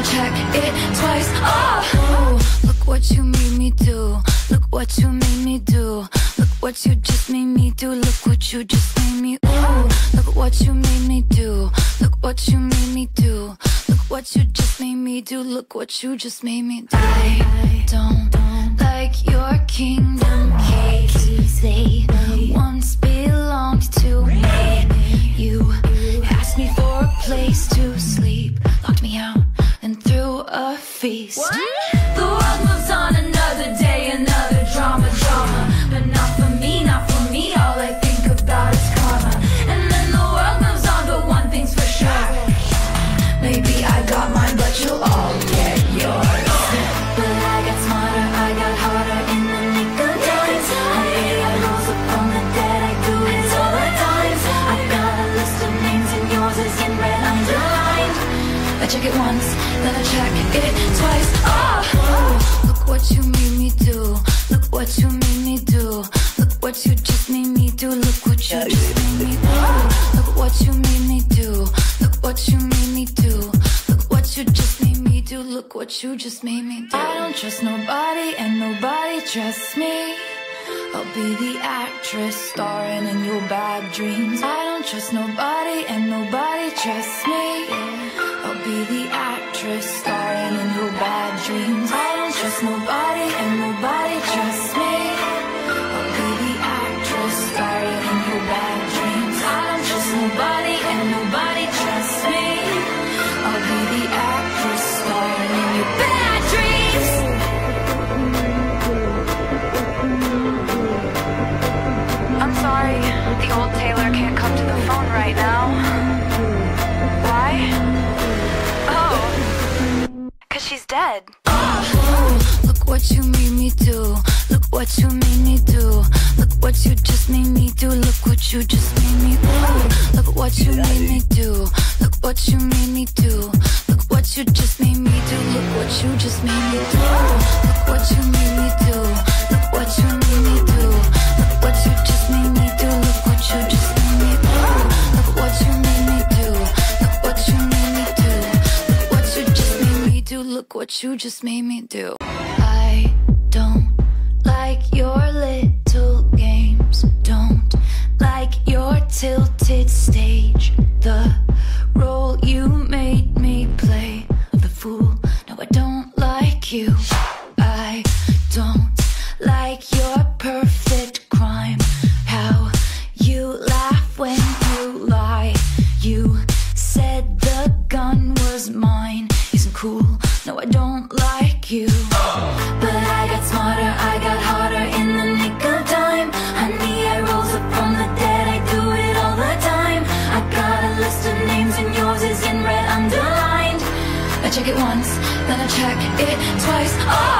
I check it twice. Oh, look what you made me do. Look what you made me do. Look what you just made me do. Look what you just made me. Ooh, look what you made me do. Look what you made me do. Look what you just made me do. Look what you just made me do. I don't like your kingdom keys. They once belonged to me. You asked me for a place to sleep, locked me out and threw a feast. What? The world moves on, another day, another drama, but not for me, not for me. All I think about is karma. And then the world moves on, but one thing's for sure, maybe I got mine, but you'll all get yours. But I got smarter, I got harder in the nick of time. I rose up from the dead, I do it all the time. I got a list of names and yours is in red underlined. I check it once, then I check it twice. Oh, look what you made me do. Look what you made me do. Look what you just made me do. Look what you just made me do. Look what you made me do. Look what you made me do. Look what you just made me do. Look what you just made me do. I don't trust nobody and nobody trusts me. I'll be the actress starring in your bad dreams. I don't trust nobody and nobody trusts me. I'll be the actress starring in your bad dreams. I don't trust nobody and nobody trusts me. I'll be the actress starring in your bad dreams. I don't trust nobody and nobody trusts me. I'll be the actress starring in your bad dreams. I'm sorry, the old Taylor can't come to the phone right now. Why? Oh, 'cause she's dead. Oh, look what you made me do. Look what you made me do. Look what you just made me do. Look what you just made me do. Look what you made me do. Look what you made me do. Look what you just made me do. Look what you just made me do. Look what you made me do. Look what you made me do. Look what you just made me do. Look what you just made me do. Look what you made me do. Look what you made me do. Look what you just made me do. Look what you just made me do. I don't like your little games. Don't like your tilted stage. The role you made me play of the fool. No, I don't like you. I don't like your perfect crime. How you laugh when you lie. You said the gun was mine. Isn't cool. No, I don't like you. But I got smarter, I got harder in the nick of time. Honey, I rose up from the dead, I do it all the time. I got a list of names and yours is in red underlined. I check it once, then I check it twice.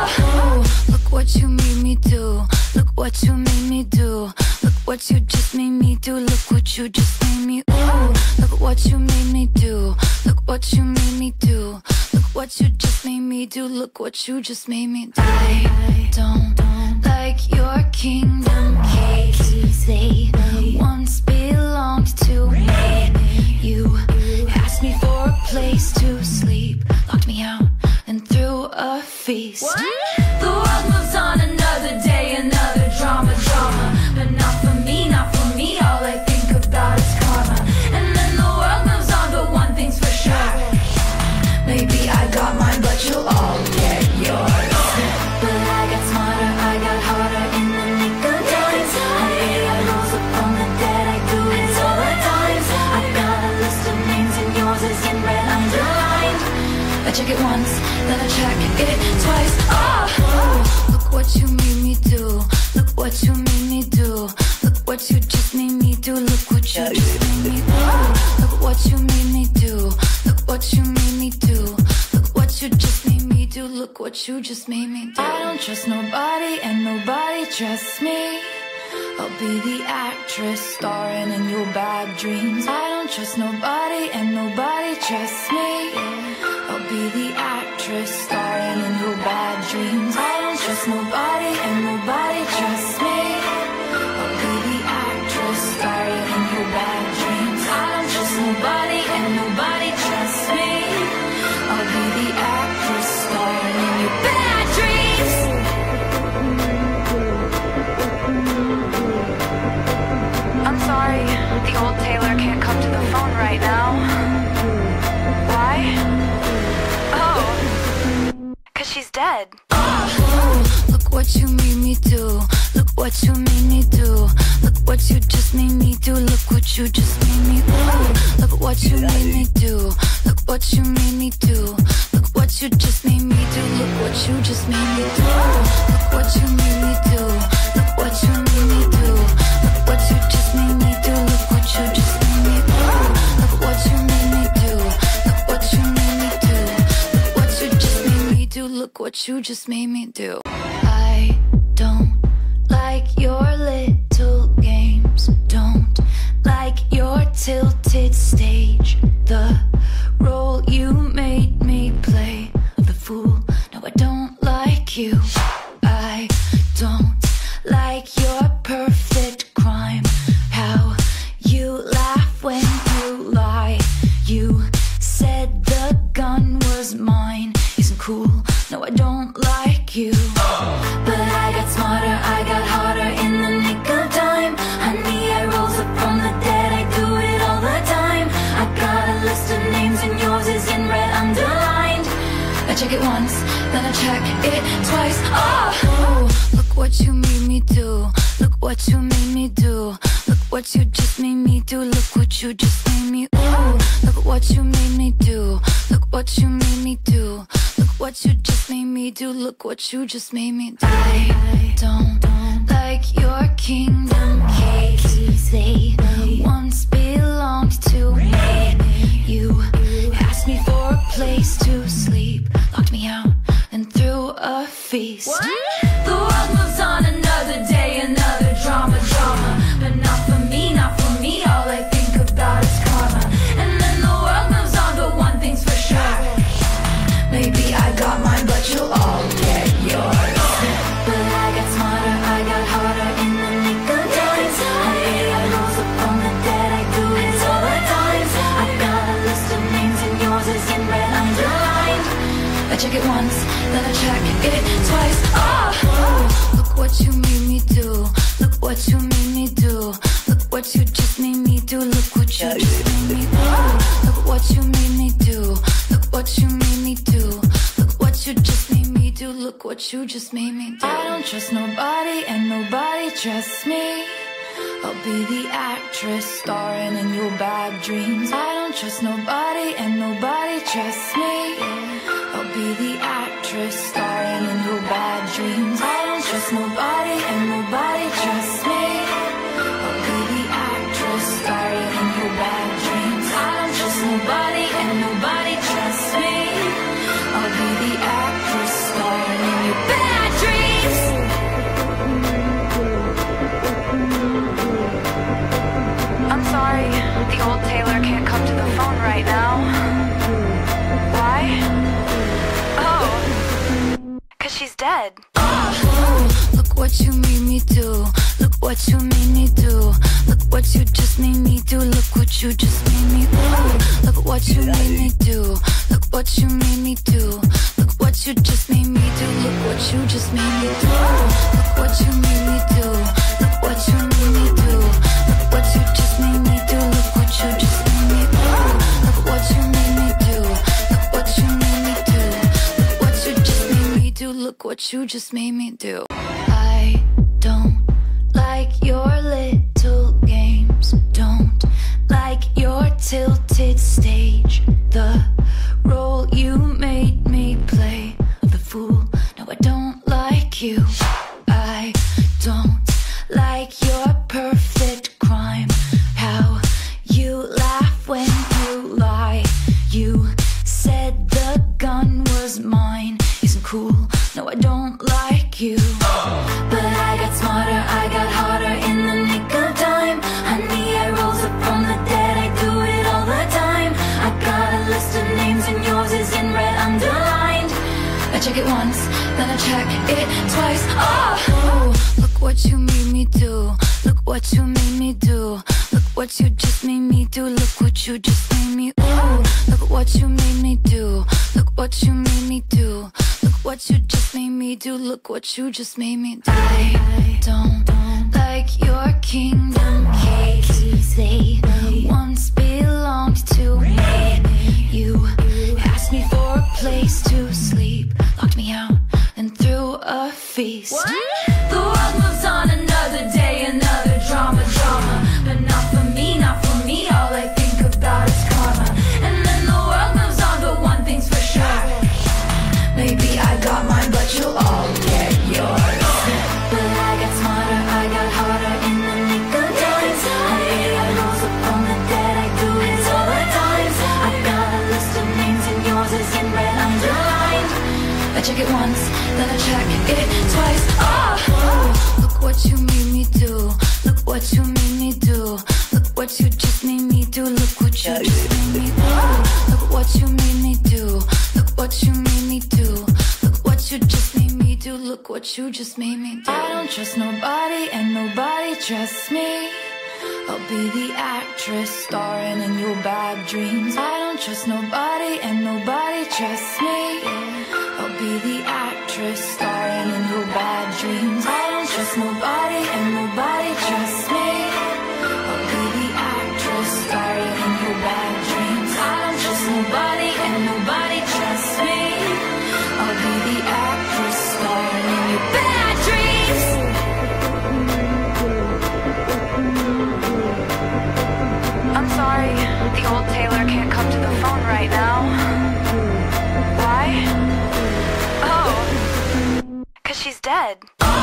Oh, look what you made me do. Look what you made me do. Look what you just made me do. Look what you just made me. Ooh, look what you made me do. Look what you made me do. Look what you just made me do. Look what you just made me do. I don't like your kingdom keys. They once belonged to me. You asked me for a place to sleep, locked me out and threw a feast. What? The world moves on, another day, another drama, but not for me, not for me. All I think about is karma. And then the world moves on, but one thing's for sure, maybe I got mine, but you'll all get yours. But I got smarter, I got harder in the nick of time. I rose up from the dead, I do it all the time. I got a list of names and yours is in red underlined. I check it once, then I check it twice. Oh, look what you made me do. Look what you made me do. Look what you just made me do. Look what you just made me do. Look what you made me do. Look what you made me do. Look what you just made me do. Look what you just made me do. I don't trust nobody and nobody trusts me. I'll be the actress starring in your bad dreams. I don't trust nobody and nobody trusts me. I'll be the actress starring in your bad dreams. I don't trust nobody and nobody trusts me. I'll be the actress starring in your bad dreams. I don't trust nobody and nobody trusts me. I'll be the actress dead. Oh, look what you made me do. Look what you made me do. Look what you just made me do. Look what you just made me do. Look what you made me do. Look what you made me do. Look what you just made me do. Look what you just made me do. Look what you made me do. Look what you made me do. Look what you just made me do. Look what you just made me do. Look what you made me do. Look what you made me do. Look what you just made me do. Look what you just made me do. I don't like your little games. Don't like your tilted stage. The role you made me play of the fool. No, I don't like you. I don't like your perfect crime. How you laugh when you lie. You said the gun was mine. Isn't cool. No, I don't like you. But I got smarter, I got harder in the nick of time. Honey, I rose up from the dead, I do it all the time. I got a list of names and yours is in red underlined. I check it once, then I check it twice. Oh, look what you made me do. Look what you made me do. Look what you just made me do. Look what you just made me. Ooh, look what you made me do. Look what you made me do. Look what you just made me do. Look what you just made me do. I don't like your kingdom keys. They once belonged to me. You asked me for a place to sleep, locked me out and threw a feast. What? The world moves on, another day, another drama. But not for me, not for me. All I think about is karma. And then the world moves on, but one thing's for sure. Maybe I got mine, but you'll all get yours. But I got smarter, I got harder in the nick of time. I rose up from the dead, I do it all the time. I got a list of names and yours is in red underlined. I check it once, then I check it twice. Oh, look what you made me do. Look what you made me do. Look what you just made me do. Look what you just made me do. Look what you made me do. Look what you made me do. Look what you just made me do. Look what you just made me do. I don't trust nobody and nobody trusts me. I'll be the actress starring in your bad dreams. I don't trust nobody and nobody trusts me. I'll be the actress starring in your bad dreams. I don't trust nobody and nobody trusts me. I'll be the actress starring in your bad dreams. I don't trust nobody and nobody trusts me. I'll be the actress starring in your bad dreams. I'm sorry, the old Taylor can't come to the phone right now. Why? Oh, 'cause she's dead. Oh, look what you made me do. Look what you made me do. Look what you just made me do. Look what you just made me do. Look what you made me do. Look what you made me do. Look what you just made me do. Look what you just made me do. Look what you made me do. Look what you made me do. Look what you just made me do. Look what you just made me do. Look what you made me do. Look what you made me do. Look what you just made me do. Look what you just made me do. I don't like your little games. Don't like your tilted stage. The role you made me play of the fool. No, I don't like you. I don't like your perfect crime. How you laugh when you lie. You said the gun was mine. Isn't cool. No, I don't like you. But I got smarter, I got harder in the nick of time. Honey, I rose up from the dead, I do it all the time. I got a list of names and yours is in red underlined. I check it once, then I check it twice. Oh, look what you made me do. Look what you made me do. Look what you just made me do. Look what you just made me. Ooh, look what you made me do. Look what you made me do. Look what you just made me do. Look what you just made me do. I don't like your kingdom keys. They once belonged to me. You asked asked me for a place to sleep, locked me out and threw a feast. What? The world moves on, another day, another drama, but not for me, not for me. All I think about is karma. And then the world moves on, but one thing's for sure, maybe I got mine, but you'll all get yours. But I got smarter, I got harder in the nick of time. I rose up from the dead, I do it all the times. I got a list of names and yours is in red underlined. I check it once, then I check it twice. Oh, look what you made me do. Look what you made me do. Look what you just made me do. Look what you just made me do. Look what you made me do. Look what you made me do. Look what you just made me do. Look what you just made me do. I don't trust nobody and nobody trusts me. I'll be the actress starring in your bad dreams. I don't trust nobody and nobody trusts me. I'll be the actress starring in your bad dreams. I don't trust nobody and nobody trusts me. I'll be the actress starring in your bad dreams. I don't trust nobody and nobody trusts me. I'll be the actress starring in your bad dreams. I'm sorry, the old Taylor can't come to the phone right now. Why? Oh, 'cause she's dead.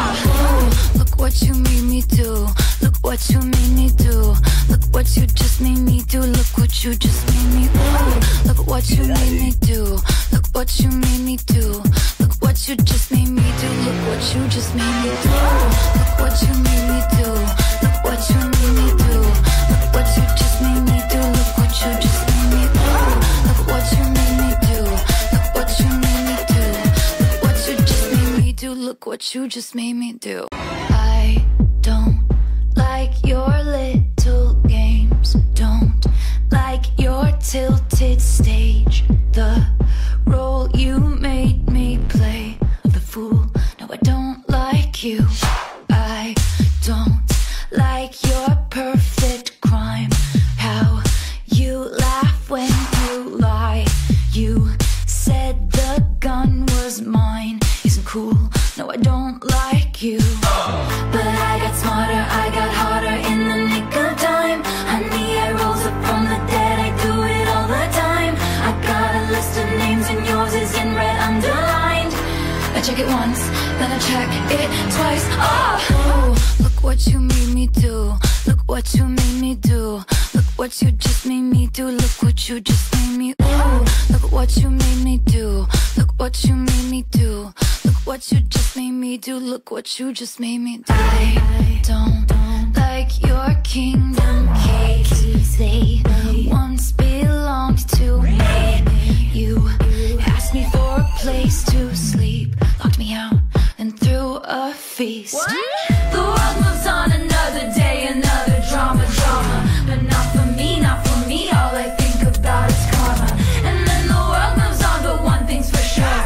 Oh, look what you made me do. Look what you made me do. Look what you just made me do. Look what you just made me do. Look what you made me do. Look what you made me do. Look what you just made me do. Look what you just made me do. Look what you made me do. Look what you made me do. Look what you just made me do. Look what you just made me do. Look what you made me do. Look what you made me do. Look what you just made me do. Look what you just made me do. I don't like your little games. Don't like your tilted stage. The role you made me play of the fool. No, I don't like you. I don't like your perfect crime. How you laugh when you lie. You said the gun was mine. Isn't cool. No, I don't like you. But I got smarter, I got harder in the nick of time. Honey, I rose up from the dead, I do it all the time. I got a list of names and yours is in red underlined. I check it once, then I check it twice. Oh, look what you made me do. Look what you made me do. Look what you just made me do. Look what you just made me do. Look what you made me do. Look what you made me do. Look what you just made me do. Look what you just made me do. I don't like your kingdom keys. They once belonged to me. You asked me for a place to sleep, locked me out and threw a feast. What? The world moves on, another day, another drama, but not for me, not for me. All I think about is karma. And then the world moves on, but one thing's for sure,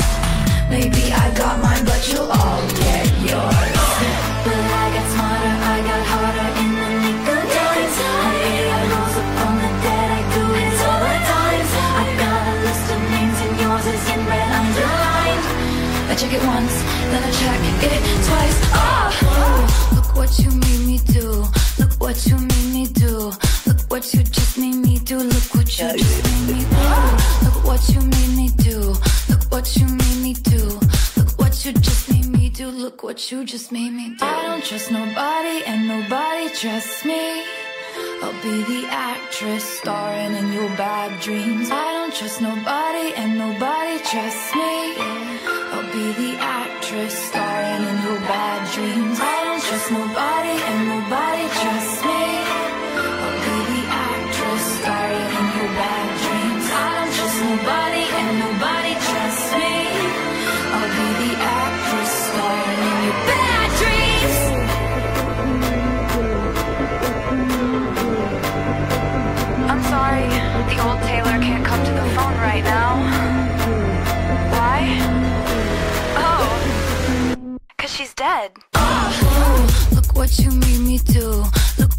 maybe I got mine, but you'll all get yours. But I got smarter, I got harder in the nick of time. I rose up from the dead, I do it all the times. I got a list of names and yours is in red underlined. I check it once, then I check it twice. Oh, look what you made me do. Look what you made me do. Look what you just made me do. Look what you just made me do. Look what you made me do. Look what you made me do. Look what you just made me do. Look what you just made me do. I don't trust nobody and nobody trusts me. I'll be the actress starring in your bad dreams. I don't trust nobody and nobody trusts me. I'll be the actress starring in your bad dreams. I don't trust nobody and nobody trusts me. I'll be the actress starring in your bad dreams. I don't trust nobody and nobody trusts me. I'll be the actress starring in your bad dreams. I'm sorry, the old Taylor can't come to the phone right now. Why? Oh, 'cause she's dead. Oh, look what you made me do. Look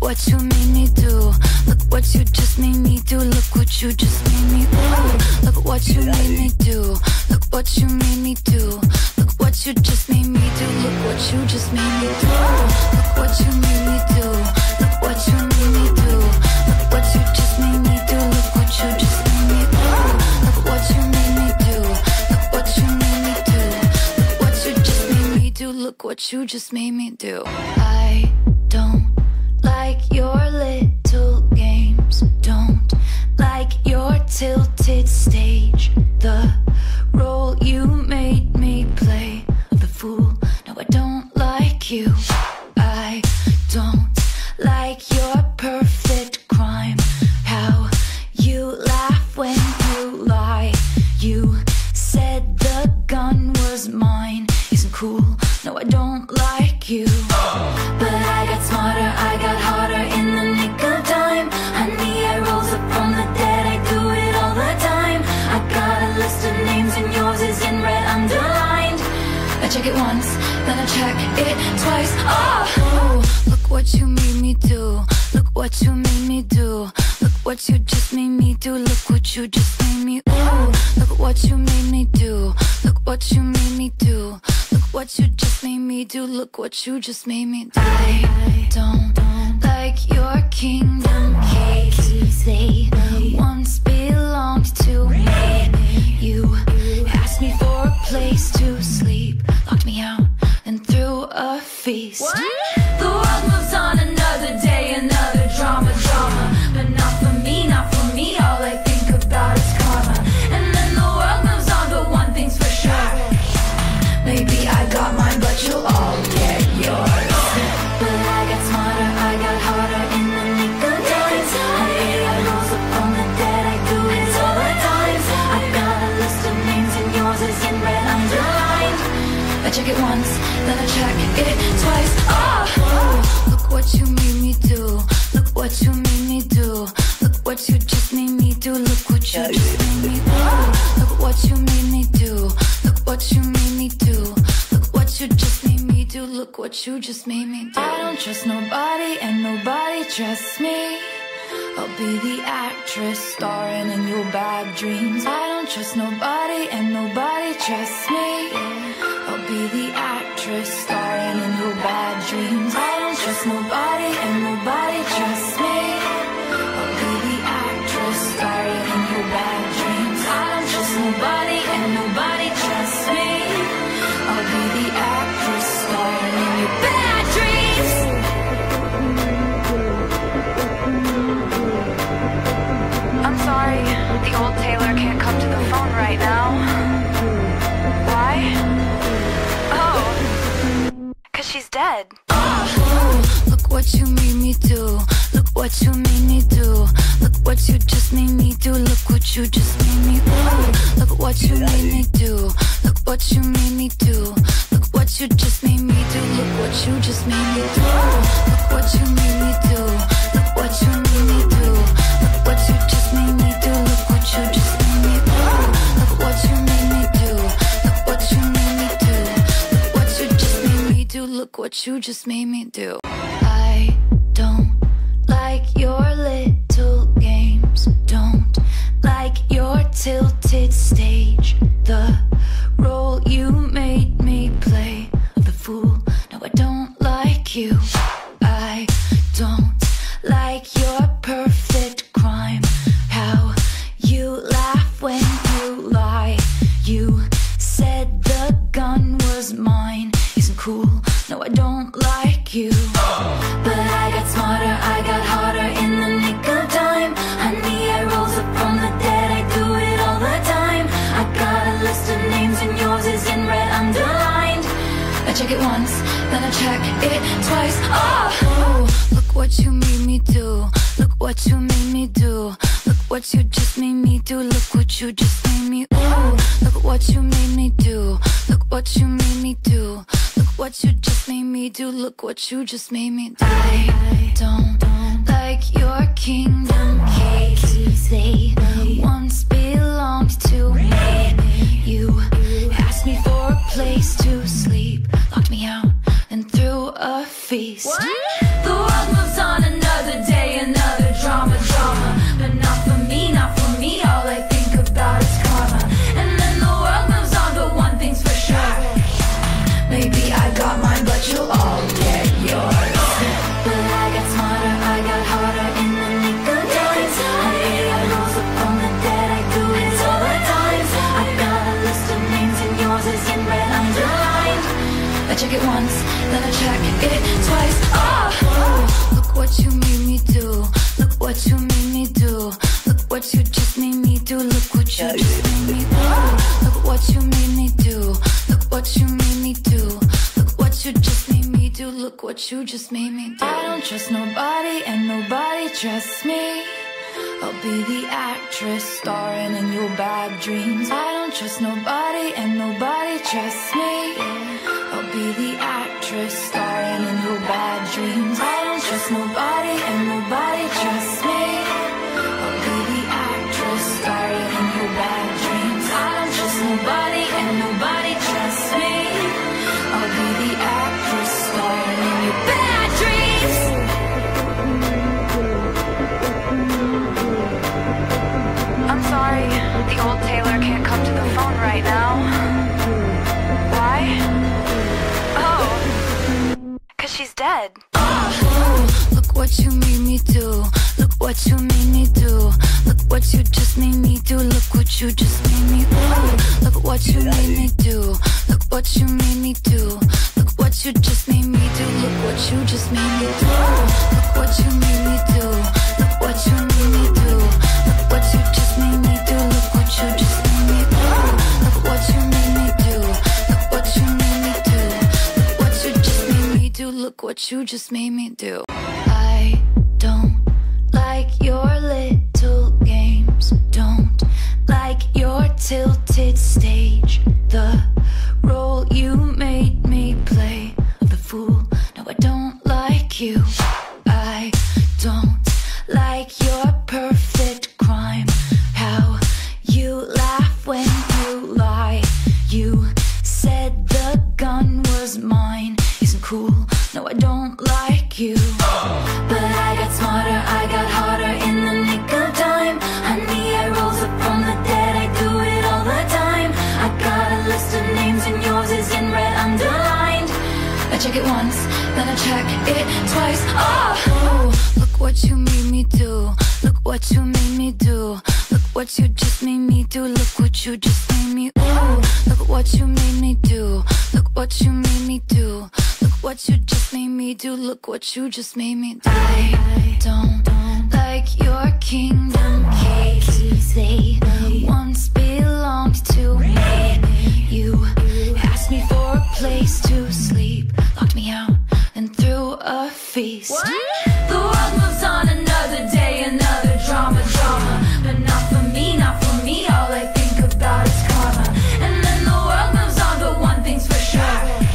what you made me do. Look what you just made me do. Look what you just made me do. Look what you made me do. Look what you made me do. Look what you just made me do. Look what you just made me do. Look what you made me do. Look what you made me do. Look what you just made me do. Look what you just made me do. Look what you made me do. Look what you made me do. Look what you just made me do. Look what you just made me do. I don't like your little games. Don't like your tilted stage. The role you made me play, the fool. No, I don't like you. I don't like your perfect crime. How you laugh when you lie. You said the gun was mine. Isn't cool. No, I don't like you. But I got smarter, I got harder in the nick of time. Honey, I rose up from the dead, I do it all the time. I got a list of names and yours is in red underlined. I check it once, then I check it twice. Oh, look what you made me do. Look what you made me do. Look what you just made me do. Look what you just made me. Ooh, look what you made me do. Look what you made me do. Look what you just made me do. Look what you just made me do. I don't like your kingdom keys. They once belonged to me. You asked me for a place to sleep, locked me out and threw a feast. What? The world moves on, another day, another drama. But not for me, not for me. All I think about is karma. And then the world moves on, but one thing's for sure. Maybe I got mine, but you'll all get yours. But I got smarter, I got harder in the nick of time. I rose up from the dead, I do it all the time. I got a list of names and yours is in red underlined. I check it once, then I check it twice. Oh, look what you made me do. Look what you made me do. Look what you just made me do. Look what you just made me do. Look what you made me do. Look what you made me do. Look what you just made me do. Look what you just made me do. I don't trust nobody and nobody trusts me. I'll be the actress starring in your bad dreams. I don't trust nobody and nobody trusts me. I'll be the actress starring in your bad dreams. I don't trust nobody and nobody trusts me. I'll be the actress starring in your bad dreams. I don't trust nobody and nobody trusts me. I'll be the actress starring in your bad dreams. I'm sorry, the old Taylor can't come to the phone right now. Why? Oh, 'cause she's dead. Oh, look what you made me do. Look what you made me do. Look what you just made me do. Look what you just made me do. Look what you made me do. Look what you made me do. Look what you just made me do. Look what you just made me do. Look what you made me do. Look what you made me do. Look what you just made me do. Look what you just made me do. Look what you made me do. Look what you made me do. Look what you just made me do. Look what you just made me do. I don't like your little games. Don't like your tilted stage. The role you made me play, the fool. No, I don't like you. I don't like your perfect crime. How you laugh when you lie. You said the gun was mine. Isn't cool. No, I don't like you. But I got smarter, I got harder in the nick of time. Honey, I rose up from the dead, I do it all the time. I got a list of names and yours is in red underlined. I check it once, then I check it twice. Oh, look what you made me do. Look what you made me do. Look what you just made me do. Look what you just made me. Ooh, look what you made me do. Look what you made me do. Look what you just made me do. Look what you just made me do. I don't like your kingdom keys. They once belonged to me. You asked me for a place to sleep, locked me out and threw a feast. What? The world moves on, another in red underlined. I check it once, then I check it twice. Oh, look what you made me do. Look what you made me do. Look what you just made me do. Look what you just made me do. Look what you made me do. Look what you made me do. Look what you just made me do. Look what you just made me do. I don't trust nobody and nobody trusts me. I'll be the actress starring in your bad dreams. I don't trust nobody and nobody trusts me. I'll be the actress starring in your bad dreams. I don't trust nobody and nobody trusts me. I'll be the actress starring in your bad dreams. I don't trust nobody and nobody trusts me. I'll be the actress starring in your bad dreams. I'm sorry, the old Taylor can't come to the phone right now. Why? Oh, 'cause she's dead. Oh, look what you made me do. Look what you made me do. Look what you just made me do. Look what you just made me do. Look what you made me do. Look what you made me do. Look what you just made me do. Look what you just made me do. Look what you made me do. Look what you made me do. Look what you just made me do. Look what you just made me do. Look what you made me do. Look what you made me do. Look what you just made me do. Look what you just made me do. I don't like your little games. Don't like your tilted stage. The role you made me play of the fool. No, I don't like you. I don't like your perfect crime. How you laugh when you lie. You said the gun was mine. Isn't cool. No, I don't like you. But I got smarter, I got harder in the nick of time. Honey, I rose up from the dead, I do it all the time. I got a list of names and yours is in red underlined. I check it once, then I check it twice. Oh, look what you made me do. Look what you made me do. Look what you just made me do. Look what you just made me do. Look what you made me do. Look what you made me do. Look what you just made me do. Look what you just made me do. I don't like your kingdom keys. They once belonged to me. You asked me for a place to sleep, locked me out, and threw a feast. The world moves on, another day, another drama. But not for me, not for me. All I think about is karma. And then the world moves on, but one thing's for sure.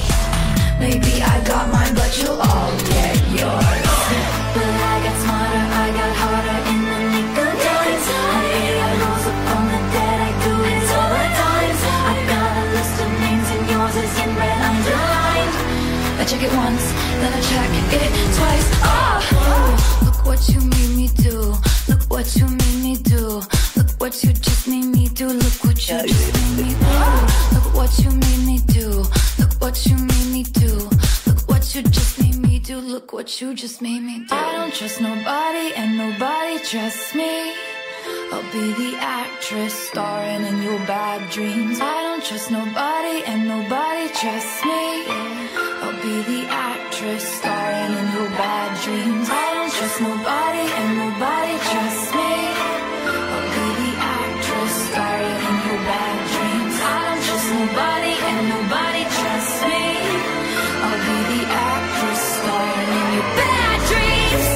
Maybe I got mine, but you'll all get yours. But I got smarter, I got harder in the nick of time. Honey, I rose up from the dead, I do it all the times. I got a list of names and yours is in red underlined. I check it once, then I check it twice. Oh, look what you made me do. Look what you made me do. Look what you just made me do. Look what you just made me do. Look what you made me do. Look what you made me do. Look what you just made me do. Look what you just made me do. I don't trust nobody and nobody trusts me. I'll be the actress starring in your bad dreams. I don't trust nobody and nobody trusts me. I'll be the actress starring in your bad dreams. I don't trust nobody and nobody trusts me. I'll be the actress starring in your bad dreams. I don't trust nobody and nobody trusts me. I'll be the actress starring in your bad dreams.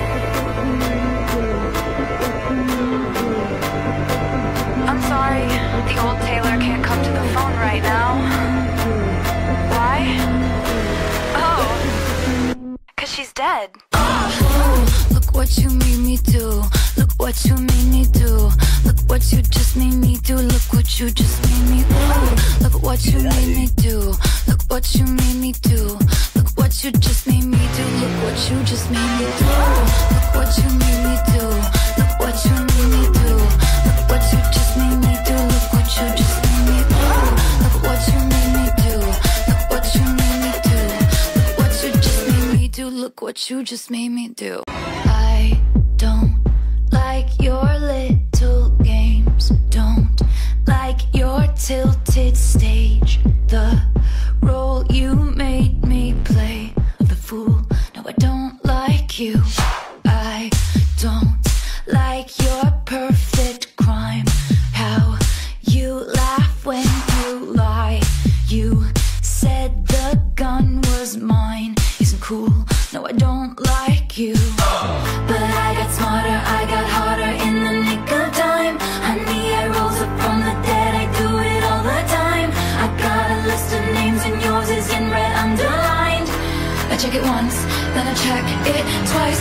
I'm sorry, the old Taylor can't come to the phone right now. Why? Oh, 'cause she's dead. Oh, look what you made me do. Look what you made me do. Look what you just made me do. Look what you just made me do. Look what you made me do. Look what you made me do. Look what you just made me do. Look what you just made me do. Look what you made me do. Look what you made me do. Look what you just made me do. Look what you just made me do. Look what you made me do. Look what you made me do. Look what you just made me do. Look what you just made me do. I don't like your little games. Don't like your tilted stage. The said the gun was mine. Isn't cool, no I don't like you. But I got smarter, I got harder in the nick of time. Honey, I rose up from the dead, I do it all the time. I got a list of names and yours is in red underlined. I check it once, then I check it twice.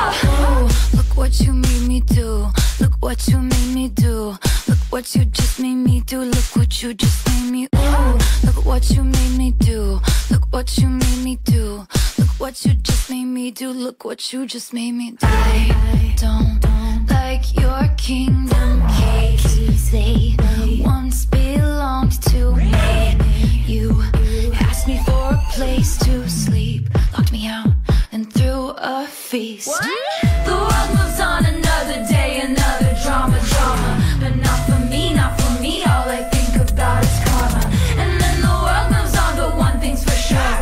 Oh, look what you made me do. Look what you made me do. Look what you just made me do. Look what you just made me. Ooh, look what you made me do. Look what you made me do. Look what you just made me do. Look what you just made me do. I don't like your kingdom keys. They once belonged to me. You asked me for a place to sleep, locked me out and threw a feast. What? The world moves on, another day, another drama. But not for me, not for me. All I think about is karma. And then the world moves on, but one thing's for sure.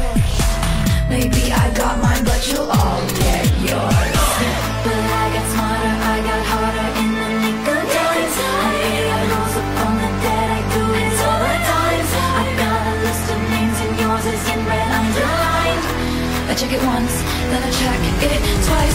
Maybe I got mine, but you'll all get yours. But I got smarter, I got harder in the nick of time. I rose up from the dead, I do it all the time. I got a list of names and yours is in red underlined. I check it once, then I check it twice.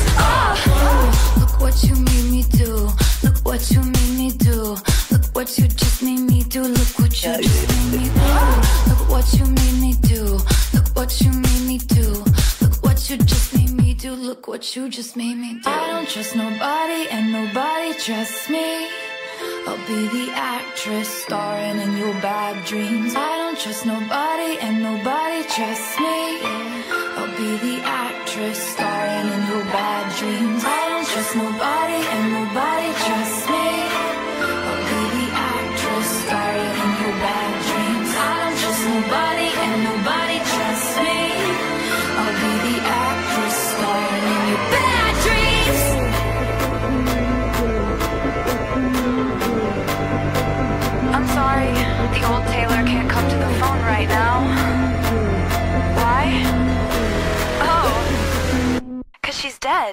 Oh, look what you made me do. Look what you made me do. Look what you just made me do. Look what you just made me do. Look what you made me do. Look what you made me do. Look what you just made me do. Look what you just made me do. I don't trust nobody and nobody trusts me. I'll be the actress starring in your bad dreams. I don't trust nobody and nobody trusts me. I'll be the actress starring in your bad dreams. I don't trust nobody and nobody trusts me. I'll be the actress starring in your bad dreams. I don't trust nobody and nobody trusts me. I'll be the actress starring in your bad dreams. I'm sorry, the old Taylor can't come to the phone right now. Why? Oh, 'cause she's dead.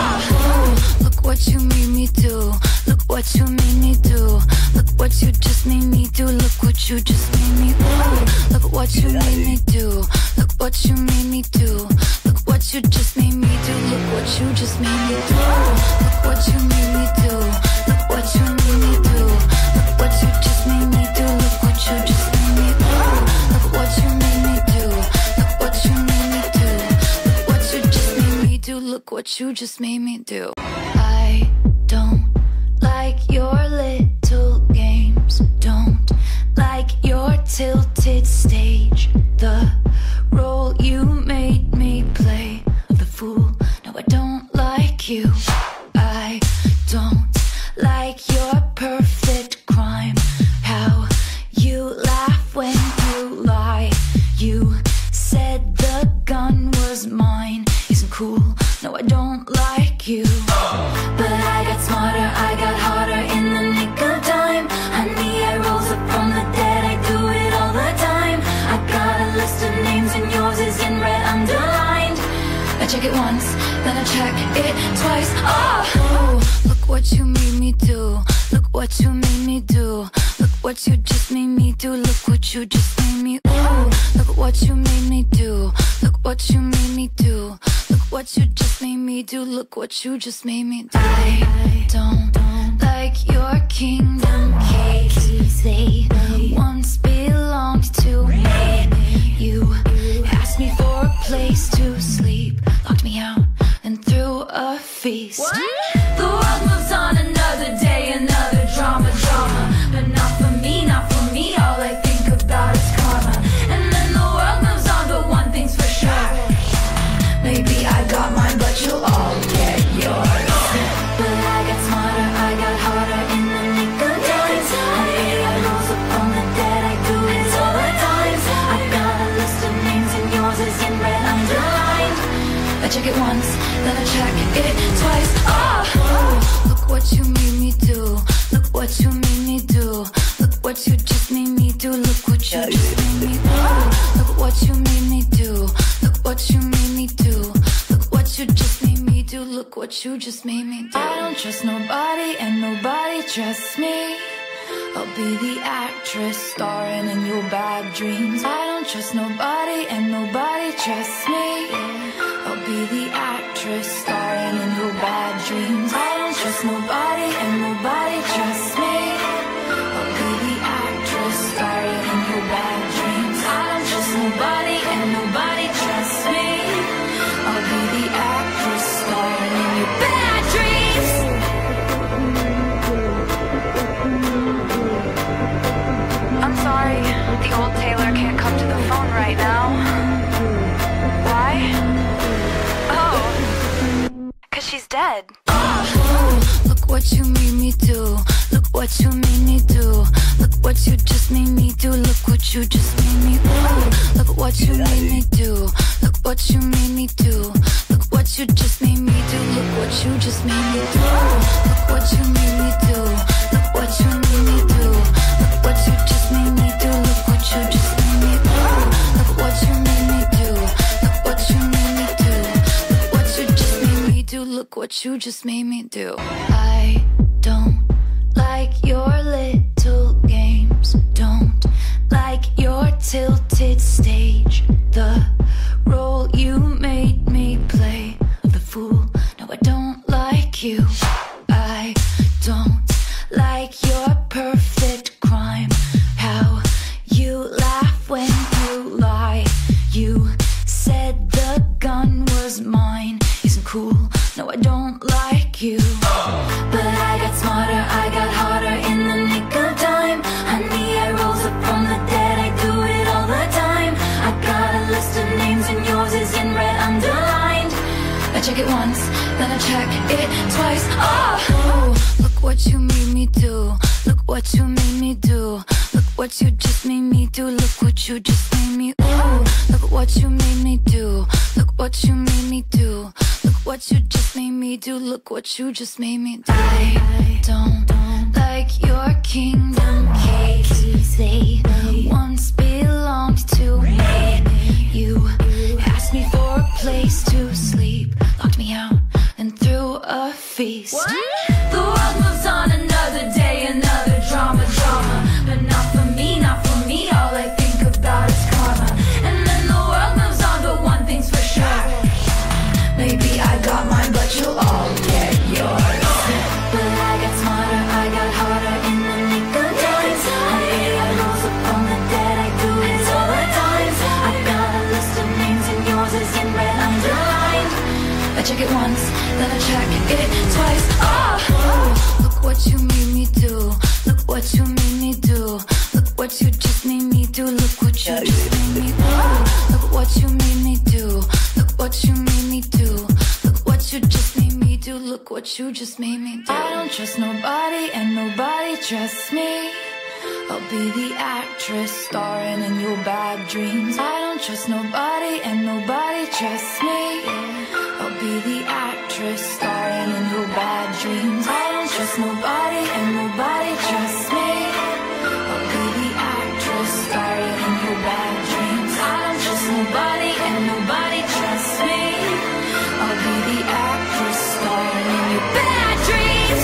Oh, look what you made me do. Look what you made me do. Look what you just made me do. Look what you just made me do. Look what you made me do. Look what you made me do. Look what you just made me do. Look what you just made me do. Look what you made me do. Look what you made me do. Look what you just made me do. Look what you just made me do. Look what you made me do. Look what you made me do. Look what you just made me do. Look what you just made me do. I don't like your little games. Don't like your tilted stage. The role you made me play of the fool. No, I don't like you. I don't like your perfect crime. How you laugh when you lie. You said the gun was mine. Isn't cool, no I don't like you. But I got smarter, I got harder in the nick of time. Honey, I rose up from the dead, I do it all the time. I got a list of names and yours is in red underlined. I check it once, then I check it twice. Oh, look what you made me do. Look what you made me do. Look what you just made me do. Look what you just made me. Ooh, look what you made me do. Look what you made me do. Look what you just made me do. Look what you just made me do. I don't like your kingdom keys. They once belonged to me. You asked me for a place to sleep, locked me out and threw a feast. What? The world moves on, another day, another drama. But not for me, not for me. All I think about is karma. And then the world moves on, but one thing's for sure. Maybe I got mine, but you'll all get yours. But I got smarter, I got harder in the nick of time. I rose up from the dead, I do it all the time. I got a list of names and yours is in red underlined. I check it once, then I check it twice. Oh, look what you made me do. Look what you made me do. Look what you just made me do. Look what you just made me do. Look what you made me do. Look what you made me do. Look what you just made me do. Look what you just made me do. I don't trust nobody and nobody trusts me. I'll be the actress starring in your bad dreams. I don't trust nobody nobody and nobody trusts me. I'll be the actress starring in your bad dreams. I don't trust nobody and nobody trusts me. I'll be the actress starring in your bad dreams. I don't trust nobody and nobody trusts me. I'll be the actress starring in your bad dreams. I'm sorry, the old Taylor can't come to the phone right now. Why? Oh, 'cause she's dead. Oh, look what you made me do. Look what you made me do. Look what you just made me do. Look what you just made me do. Look what you made me do. Look what you made me do. Look what you just made me do. Look what you just made me do. Look what you made me do. Look what you made me do. Look what you just made me do. Look what you just made me do. Look what you made me do. Look what you made me do. Look what you just made me do. Look what you just made me do. I don't like your little games. Don't like your tilted stage. The role you made me play of the fool. No, I don't like you. I don't like your perfect crime. How you laugh when you lie. You said the gun was mine. Isn't cool. No, I don't like you. But I got smarter, I got harder in the nick of time. Honey, I rose up from the dead, I do it all the time. I got a list of names and yours is in red underlined. I check it once, then I check it twice. Oh, look what you made me do. Look what you made me do. Look what you just made me do. Look what you just made me. Ooh, look what you made me do. Look what you made me do. Look what you just made me do. Look what you just made me do. I don't like your kingdom keys. They once belonged to me. You asked me for a place to sleep, locked me out and threw a feast. What? The world moves on another day, another drama. But not for me, not for me. All I think about is karma. And then the world moves on, but one thing's for sure. Maybe I got mine, but you'll all get yours. But I got smarter, I got harder in the nick of time. Honey, I rose up from the dead, I do it all the time. I got a list of names and yours is in red underlined. I check it once, then I check it twice. Oh, look what you made me do. Look what you made me do. Look what you just made me do. Look what you just made me do. Look what you made me do. Look what you made me do. Look what you just made me do. Look what you just made me do. I don't trust nobody and nobody trusts me. I'll be the actress starring in your bad dreams. I don't trust nobody and nobody trusts me. I'll be the actress starring in your bad dreams. I don't trust nobody and nobody trusts me. I'll be the actress starring in your bad dreams. I don't trust nobody and nobody trusts me. I'll be the actress starring in your bad dreams.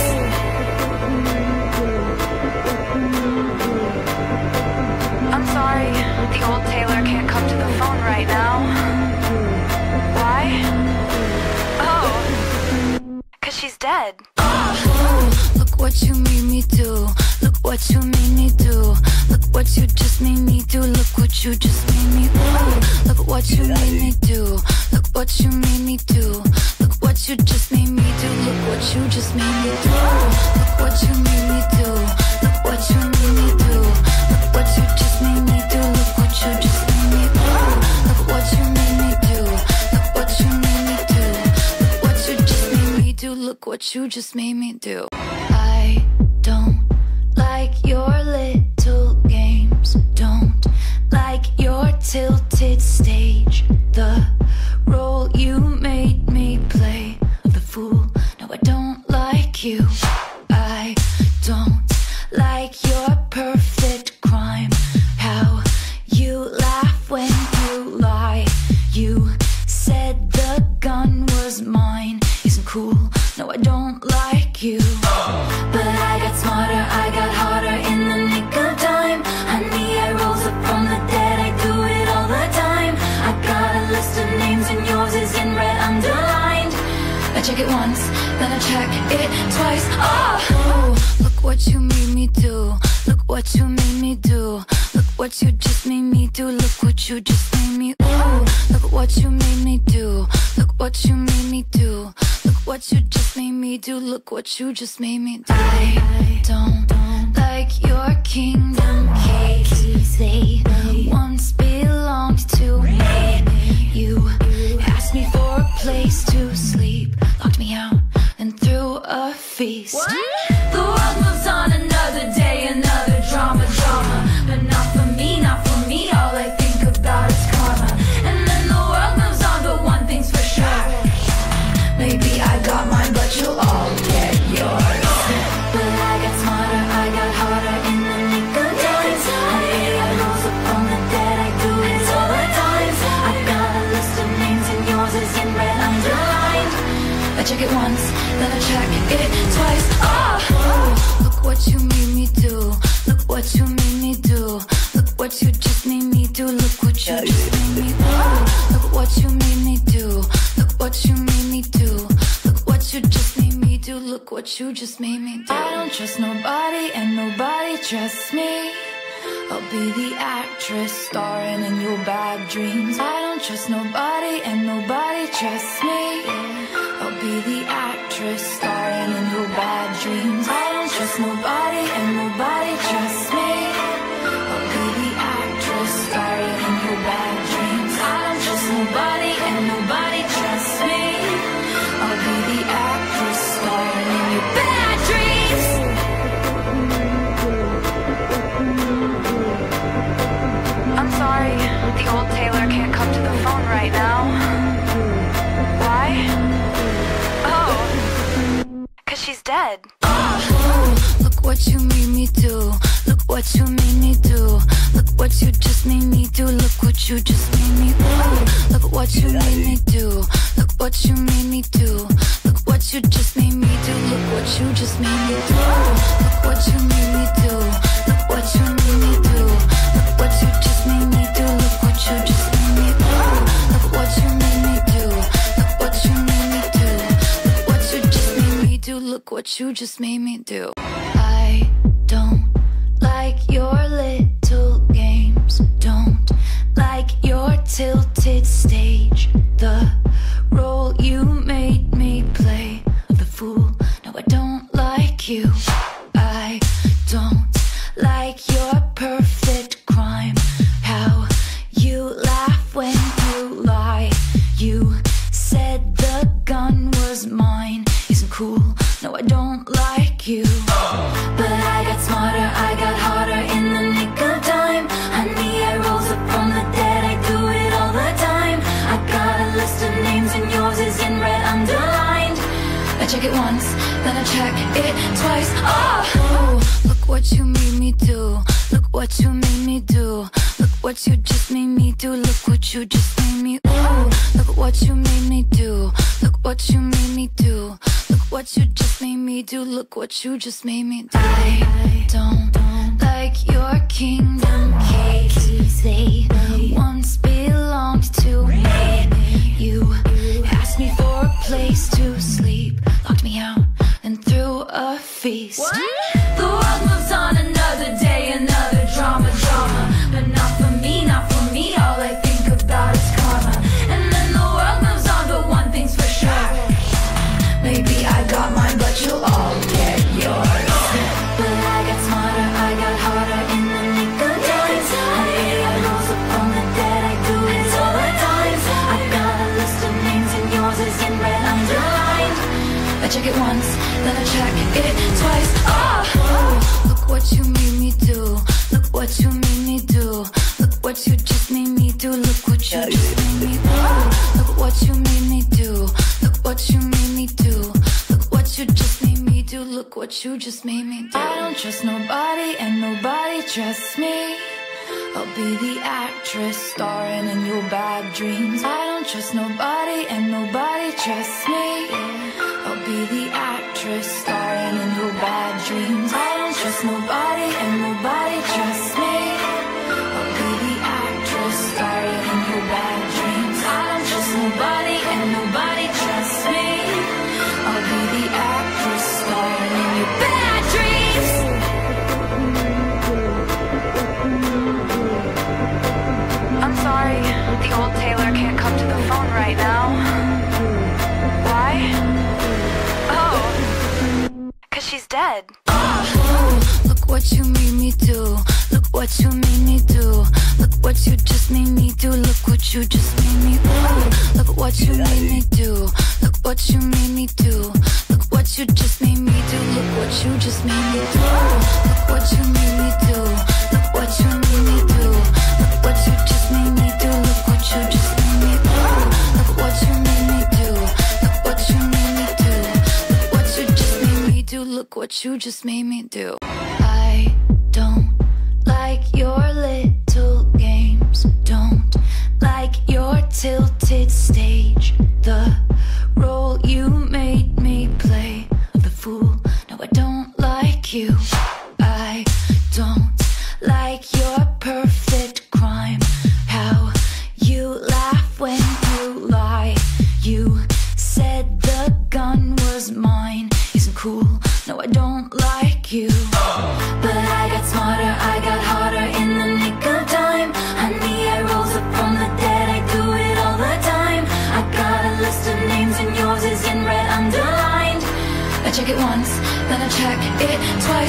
I'm sorry, the old Taylor can't come to the phone right now. Why? Oh, 'cause she's dead. Oh, look what you made me do. Look what you made me do. Look what you just made me do. Look what you just made me do. Look what you made me do. Look what you made me do. Look what you just made me do. Look what you just made me do. Look what you made me do. Look what you made me do. Look what you just made me do. Look what you just made me do. Look what you made me do. Look what you made me do. Look what you just made me do. Look what you just made me do. I don't like your little games. Don't like your tilted stage. The role you made me play of the fool. No, I don't like you. I don't like your perfect crime. How you laugh when you lie. You said the gun was mine. Isn't cool. No, I don't like you. check it once, then I check it twice. Oh, look what you made me do. Look what you made me do. Look what you just made me do. Look what you just made me. Ooh, look what you made me do. Look what you made me do. Look what you just made me do. Look what you just made me do. I don't like your kingdom keys. They once belonged to me. You asked me for a place to sleep, locked me out and threw a feast. What? The world moves on, another day, another drama, but not for me, not for me. All I think about is karma. And then the world moves on, but one thing's for sure, maybe I got mine, but you'll all get yours. But I got smarter, I got harder in the nick of time. I rose up from the dead, I do it all the time. I got a list of names and yours is in red underlined. I check it once, then I check it twice. Oh, look what you made me do. Look what you made me do. Look what you just made me do. Look what you just made me do. Look what you made me do. Look what you made me do. Look what you just made me do. Look what you just made me do. I don't trust nobody and nobody trusts me. I'll be the actress starring in your bad dreams. I don't trust nobody and nobody trusts me. I'll be the actress starring in your bad dreams. I don't trust nobody and nobody trusts me. I'll be the actress starring in your bad dreams. I don't trust nobody and nobody trusts me. I'll be the actress starring in your bad dreams. I'm sorry, the old Taylor can't come to the phone right now. Why? Oh, 'cause she's dead. Oh, look what you made me do. Look what you made me do. Look what you just made me do. Look what you just made me do. Look what you made me do. Look what you made me do. Look what you just made me do. Look what you just made me do. Look what you made me do. Look what you made me do. Look what you just made me do. Look what you just made me do. Look what you made me do. Look what you made me do. Look what you just made me do. Look what you just made me do. I don't like your little games. Don't like your tilted stage. The role you made me play of the fool. No, I don't like you. I don't like your perfect crime. How you laugh when you lie. You said the gun was mine. Isn't cool. No, I don't like you. But I got smarter, I got harder in the nick of time. Honey, I rose up from the dead, I do it all the time. I got a list of names and yours is in red underlined. I check it once, then I check it twice. Oh, look what you made me do. Look what you made me do. Look what you just made me do. Look what you just made me. Ooh, look what you made me do. Look what you made me do. Look what you just made me do. Look what you just made me do. I don't like your kingdom keys. They once belonged to me. You asked me for a place to sleep, locked me out and threw a feast. What? The world moves on, another day, another drama, but not for me, not for me. All I think about is karma. And then the world moves on, but one thing's for sure, maybe I got mine, but you'll all get yours. But I got smarter, I got harder in the nick of time. I rose up from the dead, I do it all the time. I got a list of names and yours is in red underlined. I check it once, then I check it twice. Oh, look what you made me do. Look what you made me do. Look what you just made me do. Look what you just made me do. Look what you made me do. Look what you made me do. Look what you just made me do. Look what you just made me do. I don't trust nobody and nobody trusts me. I'll be the actress starring in your bad dreams. I don't trust nobody and nobody trusts me. I'll be the actress starring in your bad dreams. I don't trust nobody and nobody trusts me. I'll be the actress starring in your bad dreams. I don't trust nobody and nobody trusts me. dead. Oh, look what you made me do. Look what you made me do. Look what you just made me do. Look what you just made me do. Look what you made me do. Look what you made me do. Look what you just made me do. Look what you just made me do. Look what you made me do. Look what you made me do. Look what you just made me do. Look what you just made me do. Look what you made me do. Look what you made me do. Look what you just made me do. Look what you just made me do. I don't like your little games. Don't like your tilted stage. The role you made me play of the fool. No, I don't like you. I don't like your perfect crime. How you laugh when you lie. You said the gun was mine. Isn't cool. No, I don't like you. But I got smarter, I got harder in the nick of time. Honey, I rose up from the dead, I do it all the time. I got a list of names and yours is in red underlined. I check it once, then I check it twice.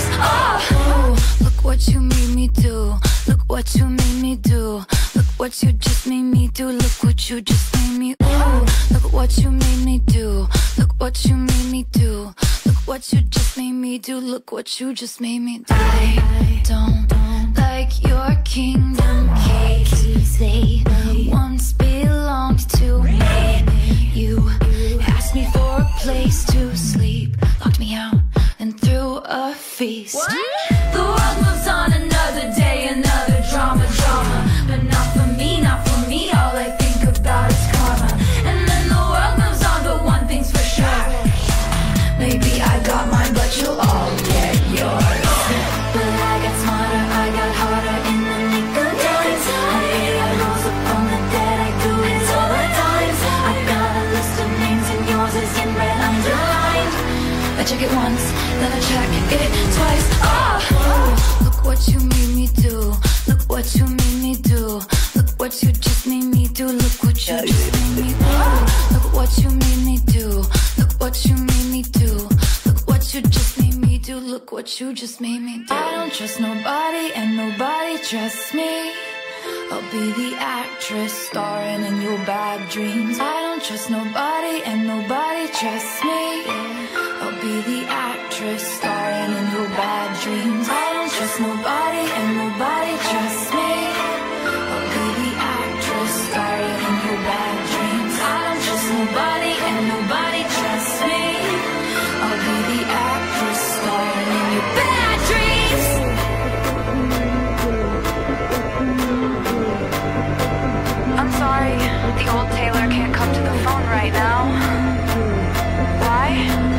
Oh, look what you made me do. Look what you made me do. Look what you just made me do. Look what you just made me. Ooh, look what you made me do. Look what you made me do. Look what you just made me do. Look what you just made me do. I don't like your kingdom keys. They once belonged to me. You asked me for a place to sleep, locked me out and threw a feast. What? The world moves on, another day, another drama. But not for me, not for me. All I think about is karma. And then the world moves on, but one thing's for sure. Maybe I got mine, but you'll all get yours. But I got smarter, I got harder in the nick of time. Honey, I rose up from the dead, I do it all the time. I got a list of names and yours is in red underlined. I check it once, then I check it twice. Oh, look what you made me do. Look what you made me do. Look what you just made me do. Look what you just made me do. Look what you made me do. Look what you made me do. Look what you just made me do. Look what you just made me do. I don't trust nobody and nobody trusts me. I'll be the actress starring in your bad dreams. I don't trust nobody and nobody trusts me. I'll be the actress starring in your bad dreams. I don't trust nobody and nobody trusts me. I'll be the actress starring in your bad dreams. I don't trust nobody and nobody trusts me. I'll be the actress starring in your bad dreams. I'm sorry, the old Taylor can't come to the phone right now. Why?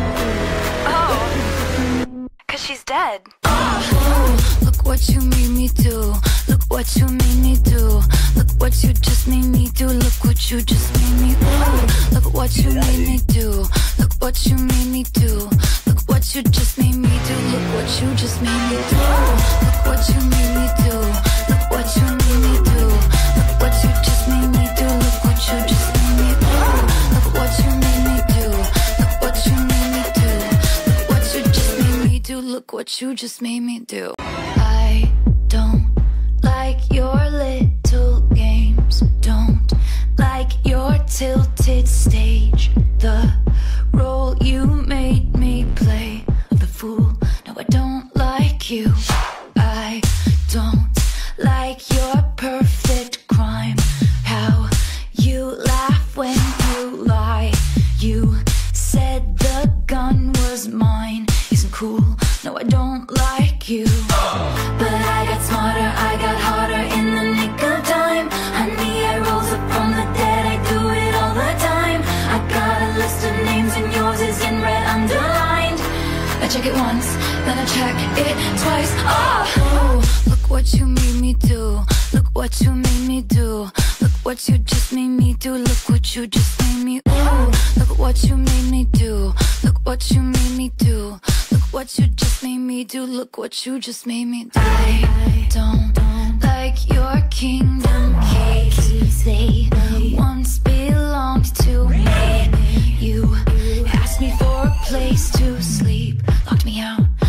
Oh, 'cause she's dead. Oh, look what you made me do. Look what you made me do. Look what you just made me do. Look what you just made me do. Look what you made me do. Look what you made me do. Look what you just made me do. Look what you just made me do. Look what you made me do. Look what you made me do. Look what you just made me do. Look what you just made me do. Look what you made me do. Look what you made me do. Look what you just made me do. Look what you just made me do. I don't like your little games. Don't like your tilted stage. The role you made me play of the fool. No, I don't like you. I don't like your perfect crime. How you laugh when you lie. You said the gun was mine. Isn't cool. No, I don't like you. But I got smarter, I got harder in the nick of time. Honey, I rose up from the dead, I do it all the time. I got a list of names and yours is in red underlined. I check it once, then I check it twice. Oh, look what you made me do. Look what you made me do. Look what you just made me do. Look what you just made me. Ooh, look what you made me do. Look what you made me do. Look what you just made me do. Look what you just made me do. I don't like your kingdom keys. They once belonged to me. You asked me for a place to sleep, locked me out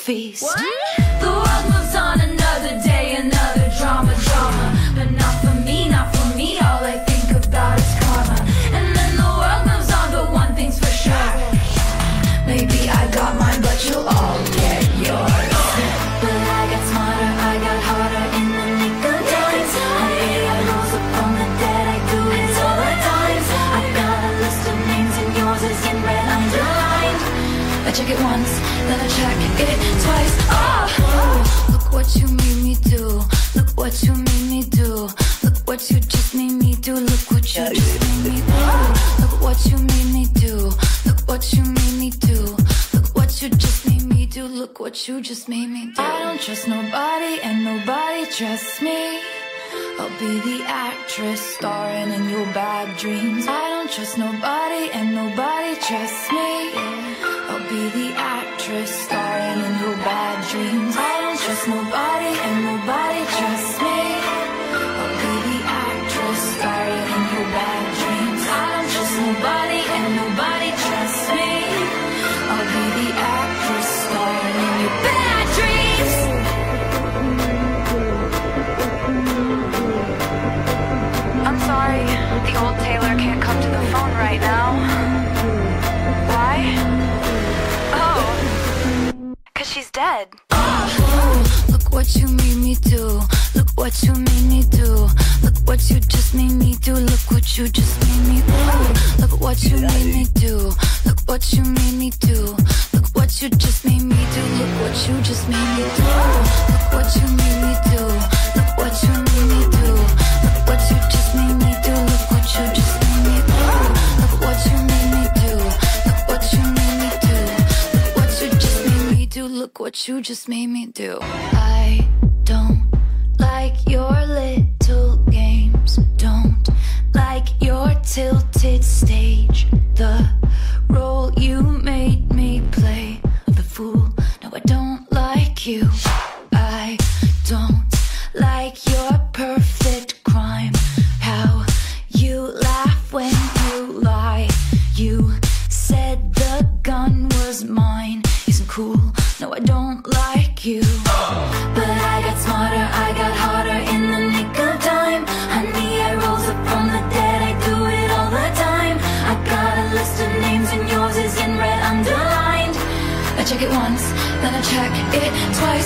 feast. What? The world moves on, another day, another drama. But not for me, not for me. All I think about is karma. And then the world moves on, but one thing's for sure. Maybe I got mine, but you'll all get yours. But I got smarter, I got harder in the nick of time. I rose up from the dead, I do it all the times. I got a list of names and yours is in red underlined. I check it once, then I check it twice. Oh, look what you made me do. Look what you made me do. Look what you just made me do. Look what you just made me do. Look what you made me do. Look what you made me do. Look what you just made me do. Look what you just made me do. I don't trust nobody and nobody trusts me. I'll be the actress starring in your bad dreams. I don't trust nobody and nobody trusts me. I'll be the actress starring in your bad dreams. I don't trust nobody and nobody trusts me. I'll be the actress starring in your bad dreams. I don't trust nobody and nobody trusts me. I'll be the actress starring in your bad dreams. I'm sorry, the old Taylor can't come to the phone right now. Why? Oh, 'cause she's dead. Oh, look what you made me do. Look what you made me do. Look what you just made me do. Look what you just made me do. Look what you made me do. Look what you made me do. Look what you just made me do. Look what you just made me do. Look what you made me do. Look what you made me do. Look what you just made me do. Look what you just made me do. Look what you made me do. Look what you made me do. Look what you just made me do. Look what you just made me do. I don't like your little games. Don't like your tilted stage. The role you made me play of the fool. No, I don't like you. I don't like your perfect crime. How you laugh when you lie. You said the gun was mine. Isn't cool. No, I don't like you. But I got smarter, I got harder in the nick of time. Honey, I rose up from the dead, I do it all the time. I got a list of names and yours is in red underlined. I check it once, then I check it twice.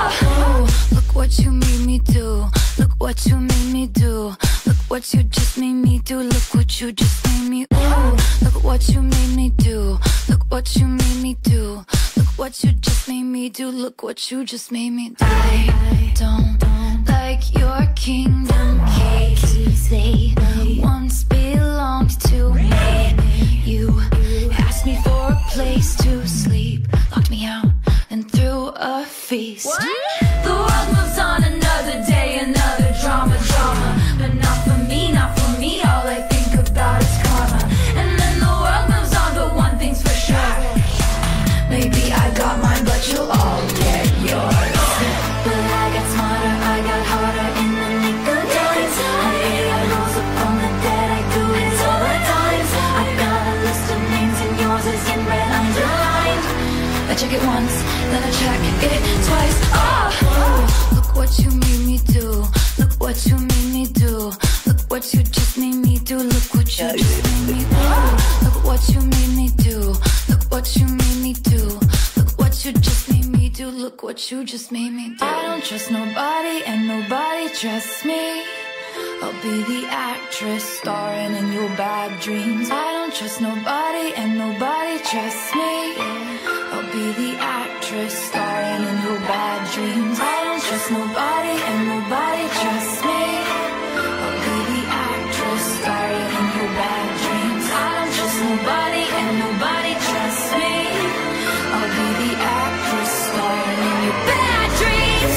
Oh, look what you made me do. Look what you made me do. Look what you just made me do. Look what you just made me do. Look what you made me do. Look what you made me do. Look what you just made me do. Look what you just made me do. I don't like your kingdom keys. They once belonged to me. You asked me for a place to sleep, locked me out and threw a feast. What? The world moves on, another day, another drama. But not for me, not for me. All I think about is karma. And then the world moves on, but one thing's for sure. Maybe I got mine, but you'll all get yours. But I got smarter, I got harder in the nick of time. I rose up from the dead, I do it all the times. I got a list of names and yours is in red underlined. I check it once, then I check it twice. Oh, look what you made me do. Look what you made me do. Look what you just made me do. Look what you just made me do. Look what you made me do. Look what you made me do. Look what you just made me do. Look what you just made me do. I don't trust nobody and nobody trusts me. I'll be the actress starring in your bad dreams. I don't trust nobody and nobody trusts me. I'll be the actress starring in your bad dreams. I don't trust nobody and nobody trusts me. I'll be the actress starring in your bad dreams. I don't trust nobody and nobody trusts me. I'll be the actress starring in your bad dreams.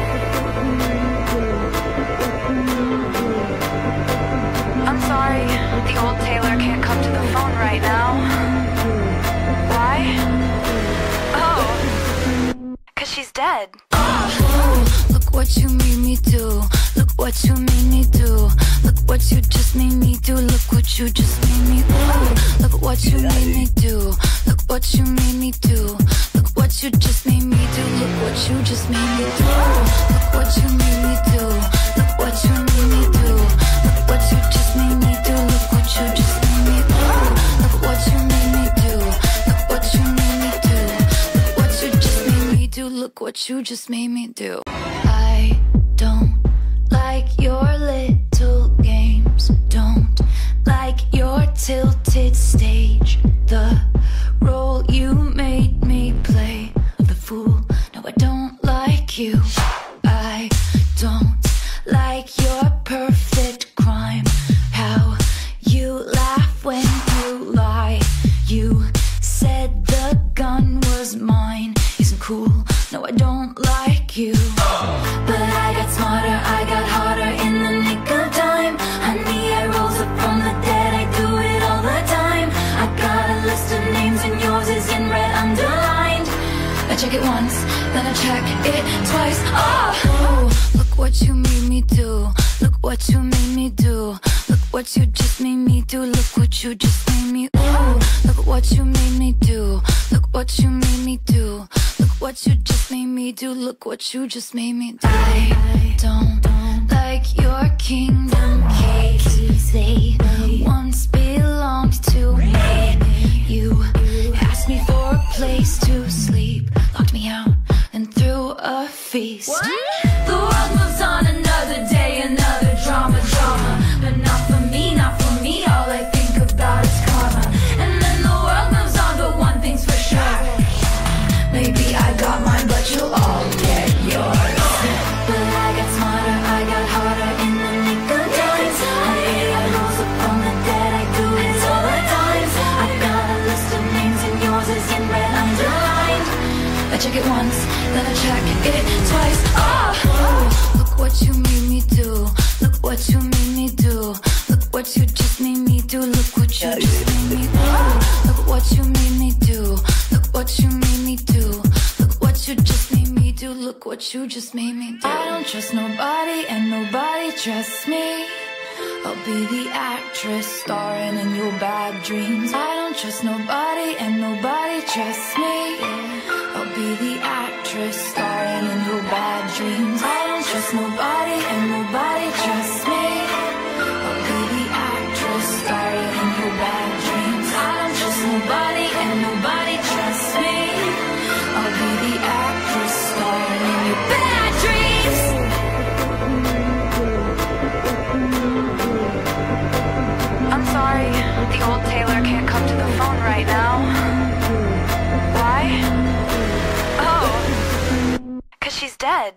I'm sorry, the old Taylor can't come to the phone right now. Why? Oh, 'cause she's dead. Oh, look what you made me do. Look what you made me do. Look what you just made me do. Look what you just made me do. Look what you made me do. Look what you made me do. Look what what you just made me do. Look what you just made me do. Look what you made me do. Look what you made me do. Look what you just made me do. Look what you just made me do. Look what you made me do. Look what you made me do. Look what you just made me do. Look what you just made me do. I don't like your little games. Don't like your tilted stage. The role you made me play of the fool. No, I don't like you. I don't like your perfect crime. How you laugh when you lie. You said the gun was mine. Isn't cool. No, I don't like you. But I got smarter, I got harder in the nick of time. Honey, I rose up from the dead, I do it all the time. I got a list of names and yours is in red underlined. I check it once, then I check it twice. Oh, look what you made me do. Look what you made me do. Look what you just made me do. Look what you just made me. Ooh, look what you made me do. Look what you made me do. Look what you just made me do. Look what you just made me do. I don't like your kingdom keys. They once belonged to me. You asked me for a place to sleep, locked me out and threw a feast. The world moves on, another day, another drama. But not for me, not for me. All I think about is karma. And then the world moves on, but one thing's for sure. Maybe I got mine, but you'll all get yours. But I got smarter, I got harder in the nick of time. Honey, I rose up from the dead, I do it all the time. I got a list of names and yours is in red underlined. I check it once, then I check it twice. Oh, look what you made me do. Look what you made me do. Look what you just made me do. Look what you just made me do. Look what you made me do. Look what you made me do. Look what you just made me do. Look what you just made me do. I don't trust nobody and nobody trusts me. I'll be the actress starring in your bad dreams. I don't trust nobody and nobody trusts me. I'll be the actress starring in your bad dreams. I don't trust nobody and nobody trusts me. I'll be the actress starring in your bad dreams. I don't trust nobody and nobody trusts me. I'll be the actress starring in your bad dreams. I'm sorry, the old Taylor can't come to the phone right now. Why? Oh, 'cause she's dead.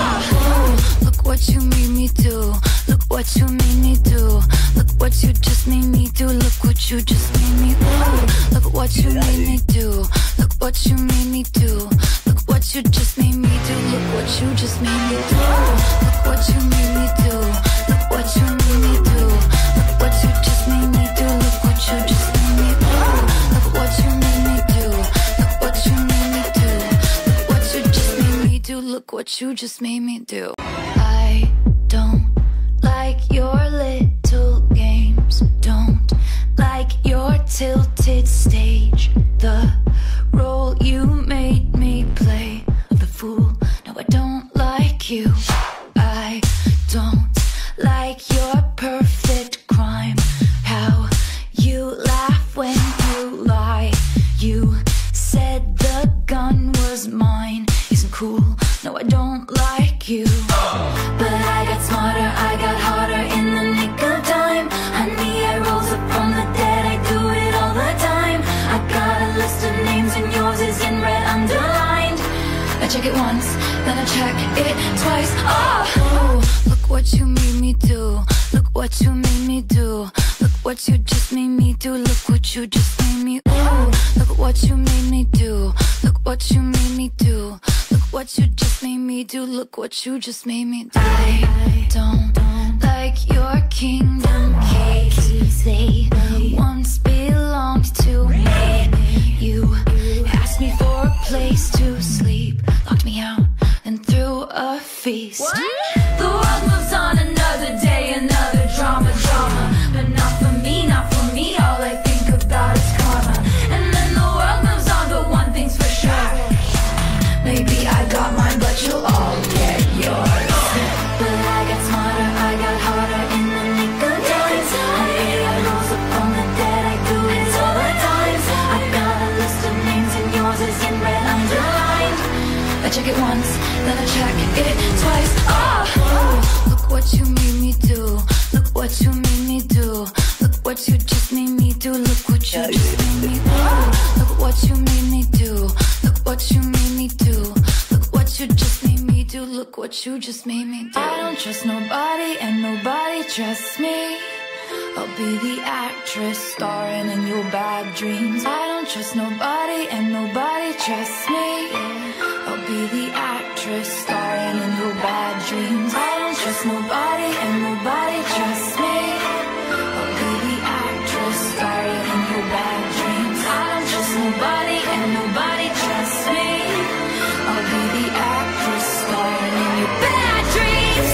Oh, look what you made me do. Look what you made me do. Look what you just made me do. Look what you just made me do. Look what you made me do. Look what you made me do. Look what you just made me do. Look what you just made me do. Look what you made me do. Look what you made me do. Look what you just made me do. Look what you just made me do. Look what you made me do. Look what you made me do. Look what you just made me do. Look what you just made me do. I don't like your little games. Don't like your tilted stage. The role you made me play of the fool. No, I don't like you. I don't like your perfect crime. How you laugh when you lie. You said the gun was mine. Isn't cool. No, I don't like you. But I got smarter, I got harder in the nick of time. Honey, I rose up from the dead, I do it all the time. I got a list of names and yours is in red underlined. I check it once, then I check it twice. Oh, look what you made me do. Look what you made me do. Look what you just made me do. Look what you just made me. Ooh, look what you made me do. Look what you made me do. Look what you just made me do. Look what you just made me do. I don't like your kingdom keys. They once belonged to me. You asked me for a place to sleep, locked me out and threw a feast. The world moves on, another day, another drama. But not for me, not for me. All I think about is karma. And then the world moves on, but one thing's for sure. check it once, then I check it twice. Oh, look what you made me do. Look what you made me do. Look what you just made me do. Look what you just made me do. Look what you made me do. Look what you made me do. Look what you just made me do. Look what you just made me do. I don't trust nobody and nobody trusts me. I'll be the actress starring in your bad dreams. I don't trust nobody and nobody trusts me. I'll be the actress starring in your bad dreams. I don't trust nobody and nobody trusts me. I'll be the actress starring in your bad dreams. I don't trust nobody and nobody trusts me. I'll be the actress starring in your bad dreams.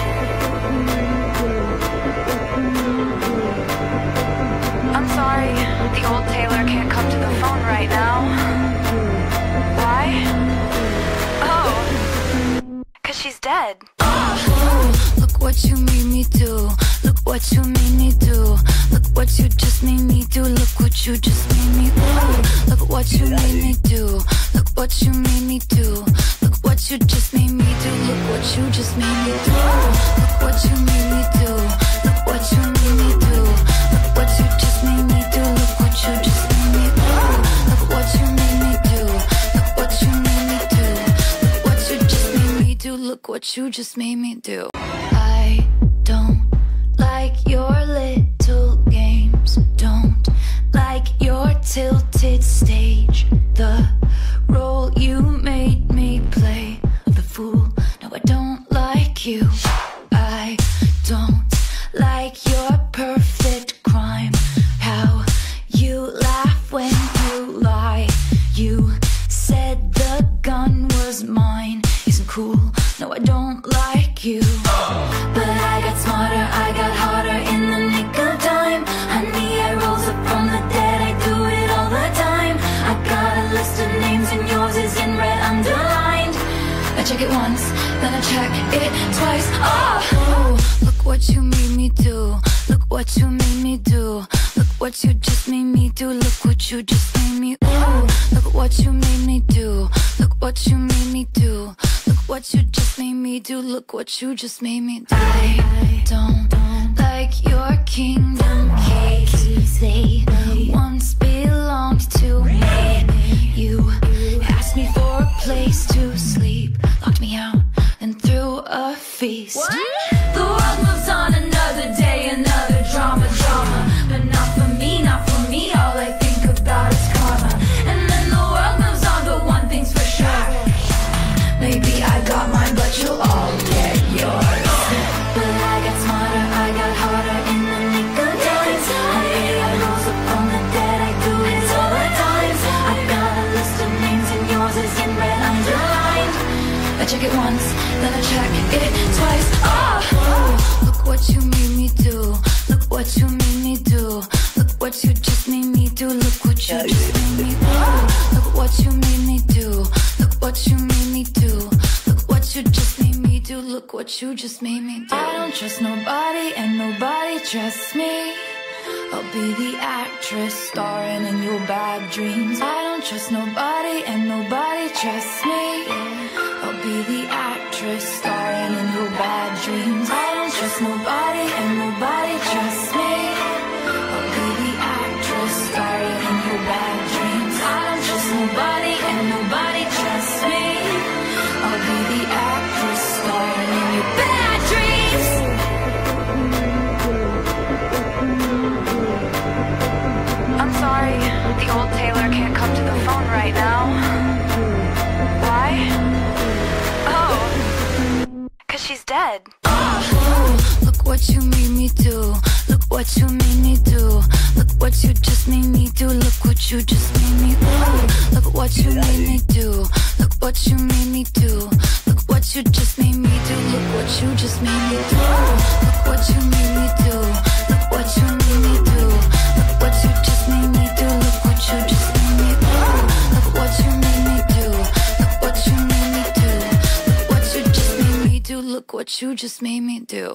I'm sorry, the old Taylor can't come to the phone right now. Why? Oh, 'cause she's dead. Oh, look what you made me do. Look what you made me do. Look what you just made me do. Look what you just made me do. Look what you made me do. Look what you made me do. Look what you just made me do. Look what you just made me do. Look what you made me do. Look what you made me do. Look what you just made me do. Look what you just made me do. Look what you made me do. Look what you made me do. Look what you just made me do. Look what you just made me do. I don't like your little games. Don't like your tilted stage. The role you made me play of the fool. No, I don't like you. I don't like your perfect crime. How you laugh when you lie. You said the gun was mine. Isn't cool. No, I don't like you. But I got smarter, I got harder in the nick of time. Honey, I rose up from the dead, I do it all the time. I got a list of names and yours is in red underlined. I check it once, then I check it twice. Oh, look what you made me do. Look what you made me do. Look what you just made me do. Look what you just made me do. Look what you made me do. Look what you made me do. Look what you just made me do. Look what you just made me do. I don't like your kingdom keys. They once belonged to me. You asked me for a place to sleep, locked me out and threw a feast. The world moves on, another day, another drama. But not for me, not for me. All I think about is karma. And then the world moves on, but one thing's for sure. Maybe I got mine, but you'll all get yours. But I got smarter, I got harder in the nick of time. Honey, I rose up from the dead, I do it all the time. I got a list of names and yours is in red underlined. I check it once, then I check it twice. Oh, look what you made me do. Look what you made me do. Look what you just made me do. Look what you just made me do. Look what you made me do. Look what you made me do. Look what you just made me do. Look what you just made me do. I don't trust nobody and nobody trusts me. I'll be the actress starring in your bad dreams. I don't trust nobody and nobody trusts me. I'll be the actress starring in your bad dreams. I don't trust nobody and nobody trusts me. I'll be the actress starring in your bad dreams. I don't trust nobody and nobody trusts me. I'll be the actress starring in your bad dreams. I'm sorry, the old Taylor can't come to the phone right now. Why? Oh, 'cause she's dead. Oh, look what you made me do. Look what you made me do. Look what you just made me do. Look what you just made me do. Look what you made me do. Look what you made me do. Look what you just made me do. Look what you just made me do. Look what you made me do. Look what you made me do. Look what you just made me do. Look what you just made me do. Look what you made me do. Look what you made me do. Look what you just made me do. Look what you just made me do.